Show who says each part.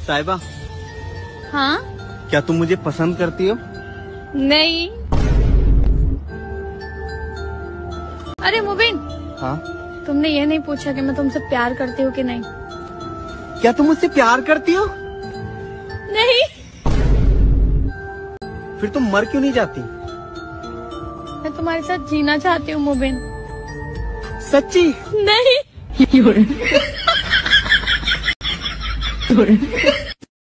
Speaker 1: साहिबा,
Speaker 2: हाँ?
Speaker 1: क्या तुम मुझे पसंद करती हो?
Speaker 2: नहीं। अरे मुबिन।
Speaker 1: हाँ?
Speaker 2: तुमने ये नहीं पूछा कि मैं तुमसे प्यार करती हूँ कि नहीं?
Speaker 1: क्या तुम मुझसे प्यार करती हो?
Speaker 2: नहीं।
Speaker 1: फिर तुम मर क्यों नहीं जाती?
Speaker 2: मैं तुम्हारे साथ जीना चाहती हूँ मुबिन।
Speaker 1: सच्ची?
Speaker 2: नहीं।